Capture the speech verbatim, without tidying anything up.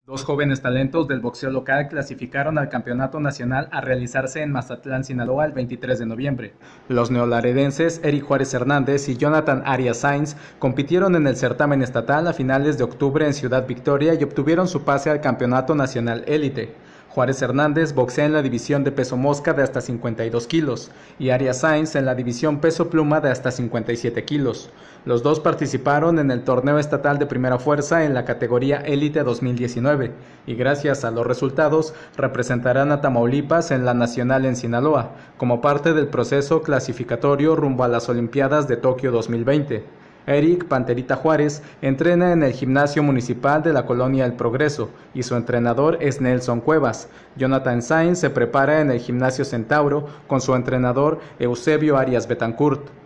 Dos jóvenes talentos del boxeo local clasificaron al Campeonato Nacional a realizarse en Mazatlán, Sinaloa, el veintitrés de noviembre. Los neolaredenses Eric Juárez Hernández y Jonathan Arias Sainz compitieron en el certamen estatal a finales de octubre en Ciudad Victoria y obtuvieron su pase al Campeonato Nacional Élite. Juárez Hernández boxea en la división de peso mosca de hasta cincuenta y dos kilos y Arias Sainz en la división peso pluma de hasta cincuenta y siete kilos. Los dos participaron en el torneo estatal de primera fuerza en la categoría Élite dos mil diecinueve y gracias a los resultados representarán a Tamaulipas en la nacional en Sinaloa, como parte del proceso clasificatorio rumbo a las Olimpiadas de Tokio dos mil veinte. Eric Panterita Juárez entrena en el gimnasio municipal de la colonia El Progreso y su entrenador es Nelson Cuevas. Jonathan Sainz se prepara en el gimnasio Centauro con su entrenador Eusebio Arias Betancourt.